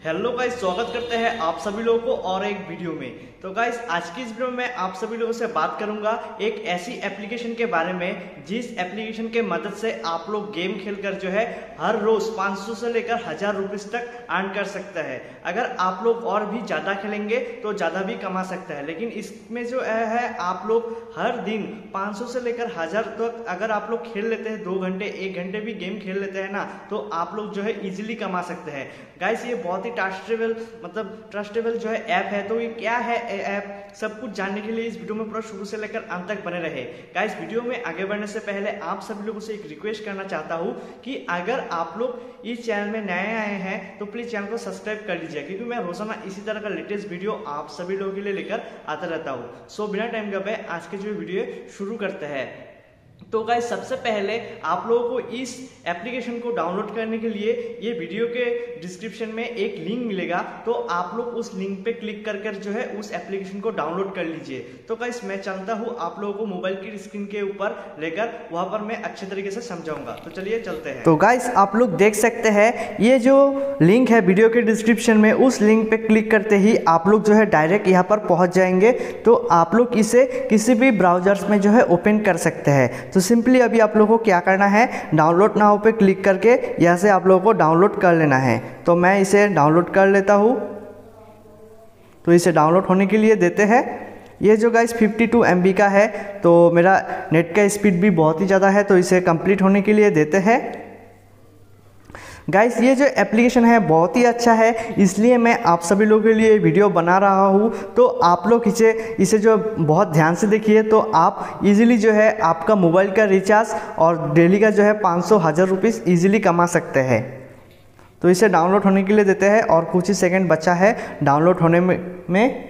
Hello guys, स्वागत करते हैं आप सभी लोगों को और एक वीडियो में। तो गाइस, आज की इस वीडियो में मैं आप सभी लोगों से बात करूंगा एक ऐसी एप्लीकेशन के बारे में जिस एप्लीकेशन के मदद से आप लोग गेम खेलकर जो है हर रोज 500 से लेकर 1000 रुपीज तक अर्न कर सकते हैं। अगर आप लोग और भी ज्यादा खेलेंगे तो ज्यादा भी कमा सकते हैं, लेकिन इसमें जो है आप लोग हर दिन 500 से लेकर 1000 तक अगर आप लोग खेल लेते हैं, 2 घंटे 1 घंटे भी गेम खेल लेते हैं ना, तो आप लोग जो है इजीली कमा सकते हैं। गाइस, ये बहुत ही ट्रस्टेबल जो है ऐप है। तो ये क्या है ऐप, सब कुछ जानने के लिए इस वीडियो में पूरा शुरू से लेकर अंत तक बने रहे। गाइस, वीडियो में आगे बढ़ने से पहले आप सभी लोगों से एक रिक्वेस्ट करना चाहता हूँ कि अगर आप लोग इस चैनल में नए आए हैं तो प्लीज चैनल को सब्सक्राइब कर लीजिए, क्योंकि मैं रोजाना इसी तरह का लेटेस्ट वीडियो आप सभी लोगों के लिए लेकर आता रहता हूँ। सो बिना टाइम गवाए आज के जो वीडियो शुरू करते हैं। तो गाइस, सबसे पहले आप लोगों को इस एप्लीकेशन को डाउनलोड करने के लिए ये वीडियो के डिस्क्रिप्शन में एक लिंक मिलेगा, तो आप लोग उस लिंक पे क्लिक कर जो है उस एप्लीकेशन को डाउनलोड कर लीजिए। तो गाइस, मैं चाहता हूँ आप लोगों को मोबाइल की स्क्रीन के ऊपर लेकर वहां पर मैं अच्छे तरीके से समझाऊंगा। तो चलिए चलते हैं। तो गाइस, आप लोग देख सकते हैं ये जो लिंक है वीडियो के डिस्क्रिप्शन में, उस लिंक पे क्लिक करते ही आप लोग जो है डायरेक्ट यहाँ पर पहुंच जाएंगे। तो आप लोग इसे किसी भी ब्राउजर्स में जो है ओपन कर सकते हैं। तो सिंपली अभी आप लोगों को क्या करना है, डाउनलोड नाउ पे क्लिक करके यहाँ से आप लोगों को डाउनलोड कर लेना है। तो मैं इसे डाउनलोड कर लेता हूँ। तो इसे डाउनलोड होने के लिए देते हैं। ये जो गाइस 52 MB का है, तो मेरा नेट का स्पीड भी बहुत ही ज़्यादा है, तो इसे कंप्लीट होने के लिए देते हैं। गाइस, ये जो एप्लीकेशन है बहुत ही अच्छा है, इसलिए मैं आप सभी लोगों के लिए वीडियो बना रहा हूँ। तो आप लोग इसे जो बहुत ध्यान से देखिए, तो आप इजीली जो है आपका मोबाइल का रिचार्ज और डेली का जो है 500-1000 रुपीज़ ईजिली कमा सकते हैं। तो इसे डाउनलोड होने के लिए देते हैं और कुछ ही सेकंड बचा है डाउनलोड होने में।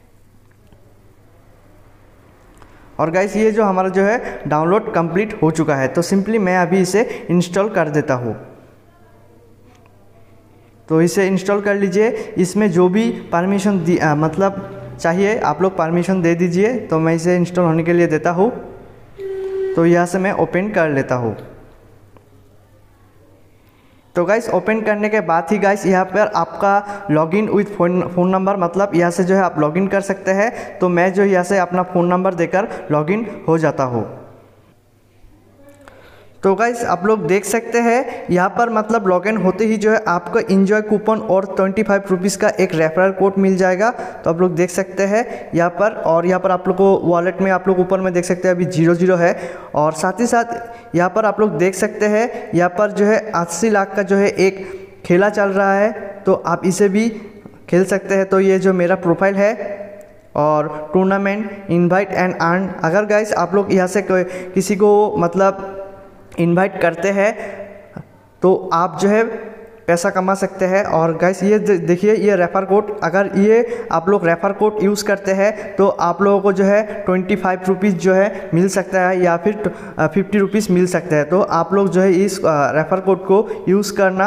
और गाइस, ये जो हमारा जो है डाउनलोड कंप्लीट हो चुका है। तो सिंपली मैं अभी इसे इंस्टॉल कर देता हूँ। तो इसे इंस्टॉल कर लीजिए। इसमें जो भी परमिशन मतलब चाहिए आप लोग परमिशन दे दीजिए। तो मैं इसे इंस्टॉल होने के लिए देता हूँ। तो यहाँ से मैं ओपन कर लेता हूँ। तो गाइस, ओपन करने के बाद ही गाइस यहाँ पर आपका लॉगिन विथ फ़ोन नंबर, मतलब यहाँ से जो है आप लॉगिन कर सकते हैं। तो मैं जो यहाँ से अपना फ़ोन नंबर देकर लॉगिन हो जाता हूँ। तो गाइस, आप लोग देख सकते हैं यहाँ पर मतलब लॉगिन होते ही जो है आपको एंजॉय कूपन और 25 रुपीज़ का एक रेफरल कोड मिल जाएगा। तो आप लोग देख सकते हैं यहाँ पर, और यहाँ पर आप लोग को वॉलेट में आप लोग ऊपर में देख सकते हैं अभी 00 है। और साथ ही साथ यहाँ पर आप लोग देख सकते हैं यहाँ पर जो है 80 लाख का जो है एक खेला चल रहा है, तो आप इसे भी खेल सकते हैं। तो ये जो मेरा प्रोफाइल है और टूर्नामेंट इन्वाइट एंड अर्न, अगर गाइस आप लोग यहाँ से किसी को मतलब इनवाइट करते हैं तो आप जो है पैसा कमा सकते हैं। और गाइस, ये देखिए ये रेफर कोड, अगर ये आप लोग रेफर कोड यूज़ करते हैं तो आप लोगों को जो है 25 रुपीज़ जो है मिल सकता है, या फिर 50 रुपीज़ मिल सकता है। तो आप लोग जो है इस रेफर कोड को यूज़ करना।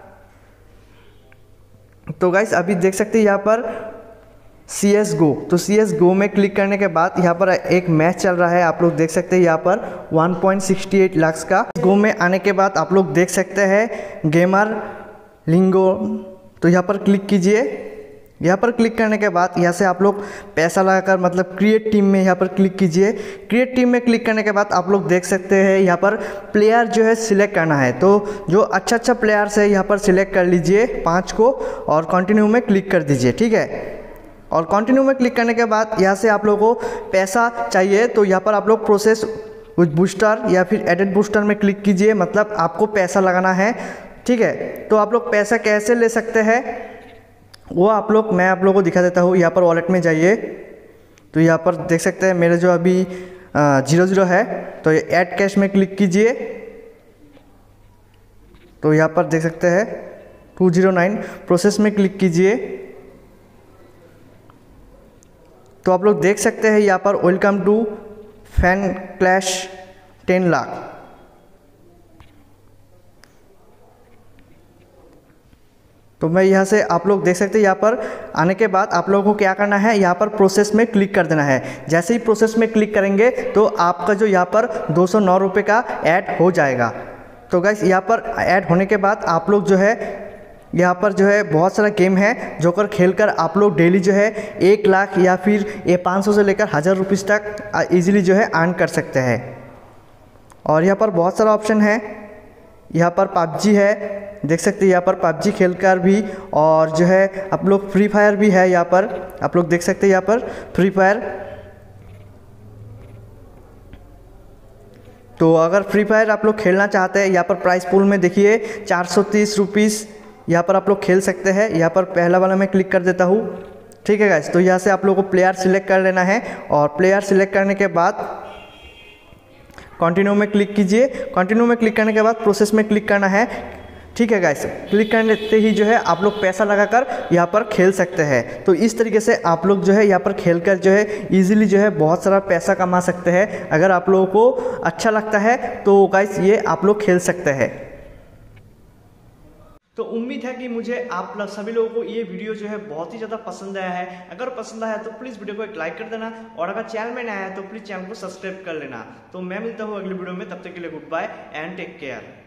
तो गाइस, अभी देख सकते हैं यहाँ पर CSGO, तो CSGO में क्लिक करने के बाद यहाँ पर एक मैच चल रहा है। आप लोग देख सकते हैं यहाँ पर 1.68 लाख का। गो में आने के बाद आप लोग देख सकते हैं गेमर लिंगो, तो यहाँ पर क्लिक कीजिए। यहाँ पर क्लिक करने के बाद यहाँ से आप लोग पैसा लगाकर मतलब क्रिएट टीम में यहाँ पर क्लिक कीजिए। क्रिएट टीम में क्लिक करने के बाद आप लोग देख सकते हैं यहाँ पर प्लेयर जो है सिलेक्ट करना है। तो जो अच्छा प्लेयर्स है यहाँ पर सिलेक्ट कर लीजिए 5 को, और कंटिन्यू में क्लिक कर दीजिए। ठीक है, और कंटिन्यू में क्लिक करने के बाद यहाँ से आप लोगों को पैसा चाहिए, तो यहाँ पर आप लोग प्रोसेस विथ बूस्टर या फिर एडेड बूस्टर में क्लिक कीजिए, मतलब आपको पैसा लगाना है। ठीक है, तो आप लोग पैसा कैसे ले सकते हैं वो मैं आप लोगों को दिखा देता हूँ। यहाँ पर वॉलेट में जाइए, तो यहाँ पर देख सकते हैं मेरे जो अभी 00 है, तो ये ऐड कैश में क्लिक कीजिए। तो यहाँ पर देख सकते हैं 209 प्रोसेस में क्लिक कीजिए। तो आप लोग देख सकते हैं यहाँ पर welcome to fan clash 10 lakh. तो मैं यहाँ से आप लोग देख सकते हैं, यहाँ पर आने के बाद आप लोगों को क्या करना है, यहाँ पर प्रोसेस में क्लिक कर देना है। जैसे ही प्रोसेस में क्लिक करेंगे तो आपका जो यहाँ पर 209 रुपये का ऐड हो जाएगा। तो गाइस, यहाँ पर ऐड होने के बाद आप लोग जो है यहाँ पर जो है बहुत सारा गेम है जो कर खेल कर आप लोग डेली जो है 1 लाख या फिर ये 500 से लेकर 1000 रुपीज़ तक इजीली जो है अर्न कर सकते हैं। और यहाँ पर बहुत सारा ऑप्शन है। यहाँ पर पबजी है, देख सकते हैं यहाँ पर पबजी खेलकर भी, और जो है आप लोग फ्री फायर भी है, यहाँ पर आप लोग देख सकते हैं यहाँ पर फ्री फायर। तो अगर फ्री फायर आप लोग खेलना चाहते हैं, यहाँ पर प्राइस पूल में देखिए 430 रुपीज़ यहाँ पर आप लोग खेल सकते हैं। यहाँ पर पहला वाला मैं क्लिक कर देता हूँ, ठीक है गाइस। तो यहाँ से आप लोगों को प्लेयर सिलेक्ट कर लेना है, और प्लेयर सिलेक्ट करने के बाद कंटिन्यू में क्लिक कीजिए। कंटिन्यू में क्लिक करने के बाद प्रोसेस में क्लिक करना है, ठीक है गाइस। क्लिक करने ही जो है आप लोग पैसा लगाकर यहाँ पर खेल सकते हैं। तो इस तरीके से आप लोग जो है यहाँ पर खेलकर जो है इजीली जो है बहुत सारा पैसा कमा सकते हैं। अगर आप लोगों को अच्छा लगता है तो गाइस ये आप लोग खेल सकते हैं। तो उम्मीद है कि मुझे आप सभी लोगों को ये वीडियो जो है बहुत ही ज़्यादा पसंद आया है। अगर पसंद आया तो प्लीज़ वीडियो को एक लाइक कर देना, और अगर चैनल में नया है तो प्लीज़ चैनल को सब्सक्राइब कर लेना। तो मैं मिलता हूँ अगली वीडियो में, तब तक के लिए goodbye and take care.